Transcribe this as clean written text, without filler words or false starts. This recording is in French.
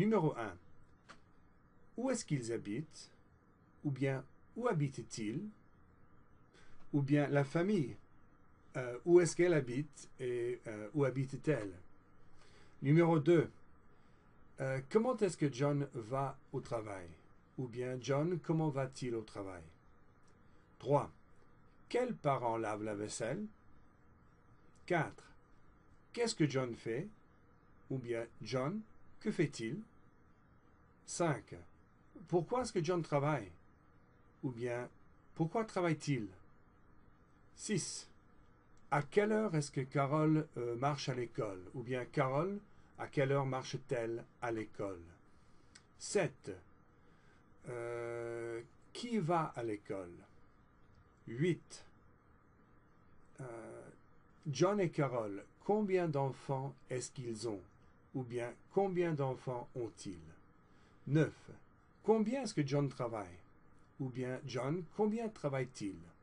Numéro 1. Où est-ce qu'ils habitent? Ou bien, où habitent-ils? Ou bien, la famille. Où est-ce qu'elle habite et où habite-t-elle? Numéro 2. Comment est-ce que John va au travail? Ou bien, John, comment va-t-il au travail? 3. Quels parents lavent la vaisselle? 4. Qu'est-ce que John fait? Ou bien, John, que fait-il? 5. Pourquoi est-ce que John travaille? Ou bien, pourquoi travaille-t-il? 6. À quelle heure est-ce que Carole marche à l'école? Ou bien, Carole, à quelle heure marche-t-elle à l'école? 7. Qui va à l'école? 8. John et Carole, combien d'enfants est-ce qu'ils ont? Ou bien, combien d'enfants ont-ils? 9. Combien est-ce que John travaille? Ou bien, John, combien travaille-t-il?